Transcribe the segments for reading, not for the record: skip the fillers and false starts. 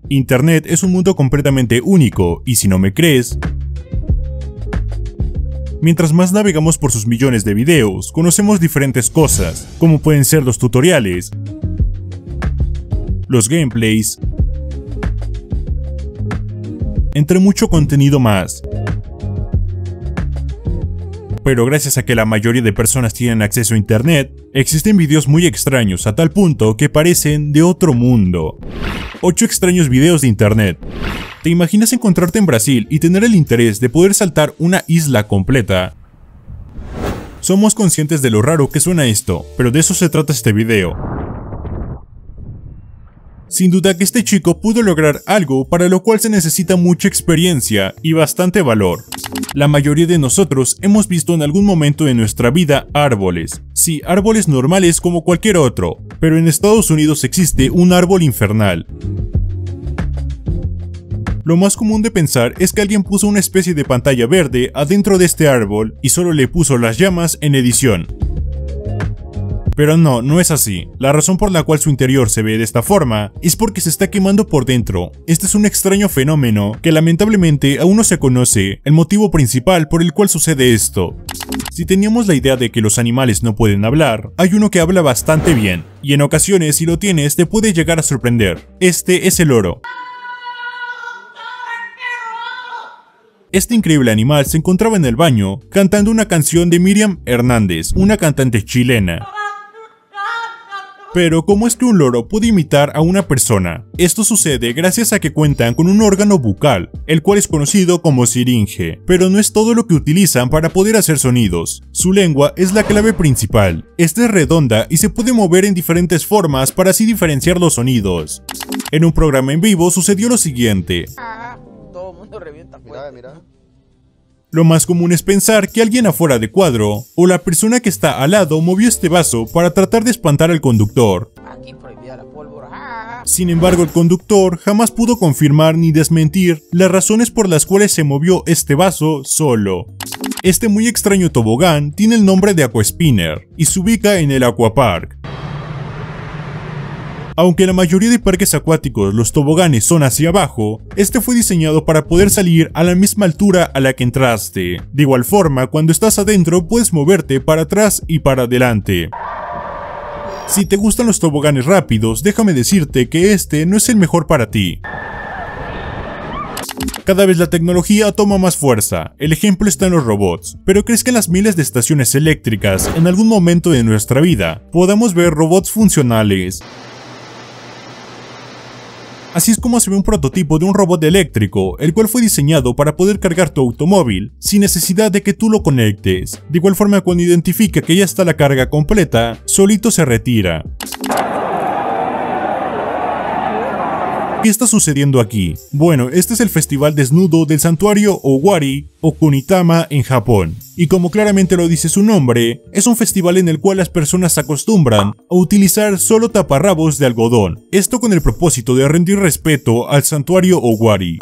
Internet es un mundo completamente único, y si no me crees, mientras más navegamos por sus millones de videos, conocemos diferentes cosas, como pueden ser los tutoriales, los gameplays, entre mucho contenido más. Pero gracias a que la mayoría de personas tienen acceso a internet, existen videos muy extraños a tal punto que parecen de otro mundo. 8 extraños videos de internet. ¿Te imaginas encontrarte en Brasil y tener el interés de poder saltar una isla completa? Somos conscientes de lo raro que suena esto, pero de eso se trata este video. Sin duda que este chico pudo lograr algo para lo cual se necesita mucha experiencia y bastante valor. La mayoría de nosotros hemos visto en algún momento de nuestra vida árboles. Sí, árboles normales como cualquier otro, pero en Estados Unidos existe un árbol infernal. Lo más común de pensar es que alguien puso una especie de pantalla verde adentro de este árbol y solo le puso las llamas en edición. Pero no es así. La razón por la cual su interior se ve de esta forma es porque se está quemando por dentro. Este es un extraño fenómeno que lamentablemente aún no se conoce el motivo principal por el cual sucede esto. Si teníamos la idea de que los animales no pueden hablar, hay uno que habla bastante bien, y en ocasiones si lo tienes te puede llegar a sorprender. Este es el loro. Este increíble animal se encontraba en el baño cantando una canción de Miriam Hernández, una cantante chilena. Pero ¿cómo es que un loro puede imitar a una persona? Esto sucede gracias a que cuentan con un órgano bucal, el cual es conocido como siringe, pero no es todo lo que utilizan para poder hacer sonidos. Su lengua es la clave principal. Esta es redonda y se puede mover en diferentes formas para así diferenciar los sonidos. En un programa en vivo sucedió lo siguiente. Todo el mundo revienta. Mira. Lo más común es pensar que alguien afuera de cuadro, o la persona que está al lado movió este vaso para tratar de espantar al conductor. Aquí prohibida la pólvora. Sin embargo, el conductor jamás pudo confirmar ni desmentir las razones por las cuales se movió este vaso solo. Este muy extraño tobogán tiene el nombre de Aquaspinner y se ubica en el Aquapark. Aunque la mayoría de parques acuáticos los toboganes son hacia abajo, este fue diseñado para poder salir a la misma altura a la que entraste. De igual forma, cuando estás adentro puedes moverte para atrás y para adelante. Si te gustan los toboganes rápidos, déjame decirte que este no es el mejor para ti. Cada vez la tecnología toma más fuerza, el ejemplo está en los robots, pero ¿crees que en las miles de estaciones eléctricas, en algún momento de nuestra vida, podamos ver robots funcionales? Así es como se ve un prototipo de un robot eléctrico, el cual fue diseñado para poder cargar tu automóvil sin necesidad de que tú lo conectes. De igual forma, cuando identifica que ya está la carga completa, solito se retira. ¿Qué está sucediendo aquí? Bueno, este es el festival desnudo del santuario Owari o Kunitama en Japón. Y como claramente lo dice su nombre, es un festival en el cual las personas acostumbran a utilizar solo taparrabos de algodón. Esto con el propósito de rendir respeto al santuario Owari.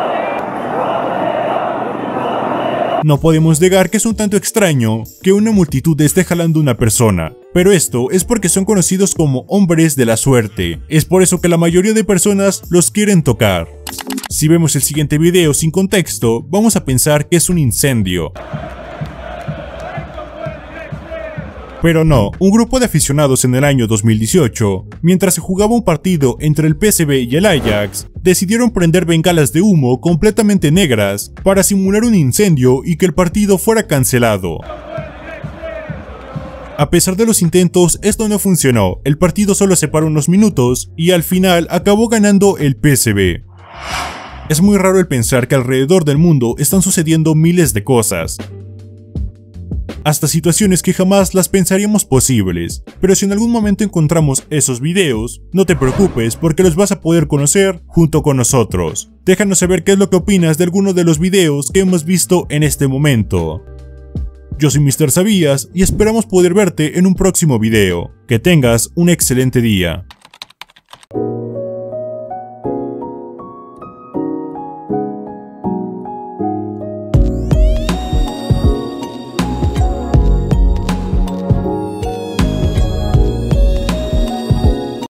No podemos negar que es un tanto extraño que una multitud esté jalando una persona, pero esto es porque son conocidos como hombres de la suerte. Es por eso que la mayoría de personas los quieren tocar. Si vemos el siguiente video sin contexto, vamos a pensar que es un incendio. Pero no, un grupo de aficionados en el año 2018, mientras se jugaba un partido entre el PSV y el Ajax, decidieron prender bengalas de humo completamente negras para simular un incendio y que el partido fuera cancelado. A pesar de los intentos, esto no funcionó, el partido solo se paró unos minutos y al final acabó ganando el PSV. Es muy raro el pensar que alrededor del mundo están sucediendo miles de cosas, hasta situaciones que jamás las pensaríamos posibles, pero si en algún momento encontramos esos videos, no te preocupes porque los vas a poder conocer junto con nosotros. Déjanos saber qué es lo que opinas de alguno de los videos que hemos visto en este momento. Yo soy Mr. Sabías y esperamos poder verte en un próximo video. Que tengas un excelente día.